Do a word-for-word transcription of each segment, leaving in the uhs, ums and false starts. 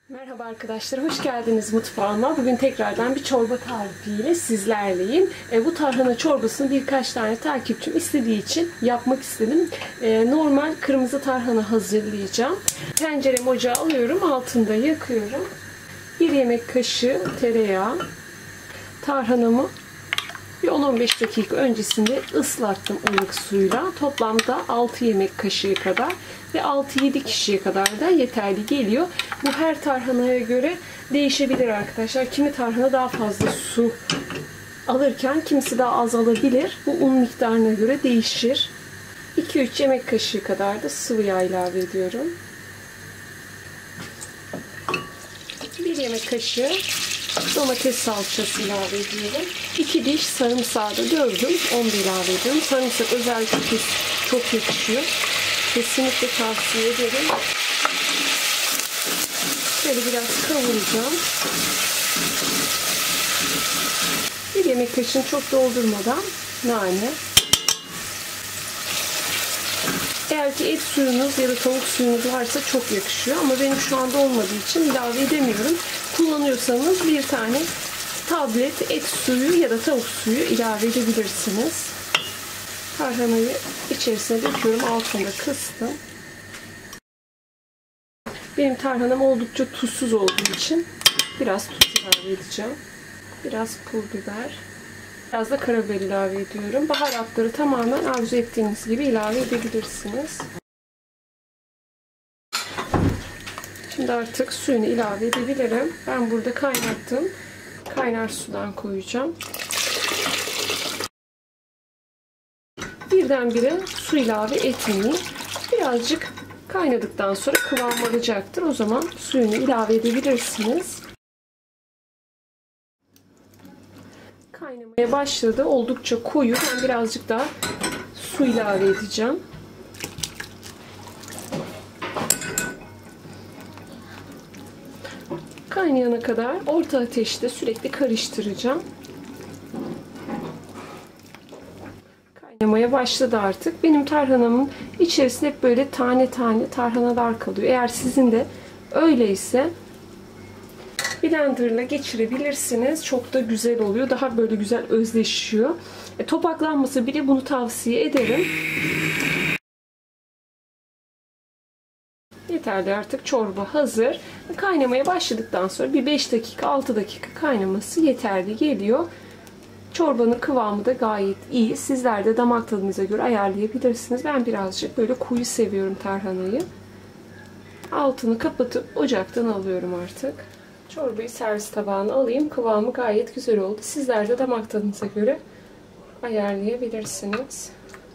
Merhaba arkadaşlar, hoş geldiniz mutfağıma. Bugün tekrardan bir çorba tarifiyle sizlerleyim. E, bu tarhana çorbasını birkaç tane takipçim istediği için yapmak istedim. E, normal kırmızı tarhana hazırlayacağım. Tenceremi ocağa alıyorum, altında yakıyorum. Bir yemek kaşığı tereyağı. Tarhanamı bir on on beş dakika öncesinde ıslattım ılık suyla. Toplamda altı yemek kaşığı kadar ve altı yedi kişiye kadar da yeterli geliyor. Bu her tarhanaya göre değişebilir arkadaşlar. Kimi tarhana daha fazla su alırken kimisi daha az alabilir. Bu un miktarına göre değişir. iki üç yemek kaşığı kadar da sıvı yağ ilave ediyorum. bir yemek kaşığı domates salçası ilave ediyorum. iki diş sarımsağı da dövdüm. Onu da ilave ediyorum. Sarımsak özellikle çok yakışıyor. Kesinlikle tavsiye ederim. Şöyle biraz kavuracağım. Bir yemek kaşığını çok doldurmadan nane. Eğer ki et suyunuz ya da tavuk suyunuz varsa çok yakışıyor. Ama benim şu anda olmadığı için ilave edemiyorum. Kullanıyorsanız bir tane tablet et suyu ya da tavuk suyu ilave edebilirsiniz. Tarhanayı içerisine döküyorum. Altında kıstım. Benim tarhanam oldukça tuzsuz olduğu için biraz tuz ilave edeceğim. Biraz pul biber. Biraz da karabiber ilave ediyorum. Baharatları tamamen arzu ettiğiniz gibi ilave edebilirsiniz. Şimdi artık suyunu ilave edebilirim. Ben burada kaynattım. Kaynar sudan koyacağım. Birdenbire su ilave etmeyin. Birazcık kaynadıktan sonra kıvam alacaktır. O zaman suyunu ilave edebilirsiniz. Kaynamaya başladı. Oldukça koyu. Ben birazcık daha su ilave edeceğim. Kaynayana kadar orta ateşte sürekli karıştıracağım. Kaynamaya başladı artık. Benim tarhanamın içerisinde hep böyle tane tane tarhanalar kalıyor. Eğer sizin de öyleyse blenderla geçirebilirsiniz. Çok da güzel oluyor. Daha böyle güzel özleşiyor. E, topaklanmasa bile bunu tavsiye ederim. Yeterli, artık çorba hazır. Kaynamaya başladıktan sonra bir beş dakika altı dakika kaynaması yeterli geliyor. Çorbanın kıvamı da gayet iyi. Sizler de damak tadınıza göre ayarlayabilirsiniz. Ben birazcık böyle koyu seviyorum tarhanayı. Altını kapatıp ocaktan alıyorum artık. Çorbayı servis tabağına alayım. Kıvamı gayet güzel oldu. Sizler de damak tadınıza göre ayarlayabilirsiniz.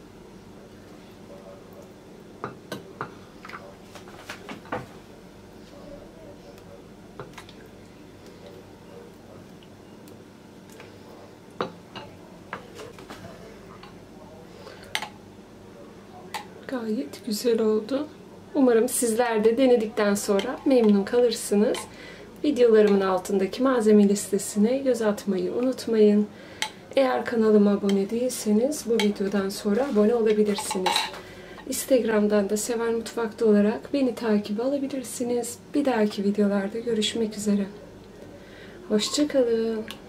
Gayet güzel oldu. Umarım sizler de denedikten sonra memnun kalırsınız. Videolarımın altındaki malzeme listesine göz atmayı unutmayın. Eğer kanalıma abone değilseniz bu videodan sonra abone olabilirsiniz. Instagram'dan da Seval Mutfak'ta olarak beni takip alabilirsiniz. Bir dahaki videolarda görüşmek üzere. Hoşça kalın.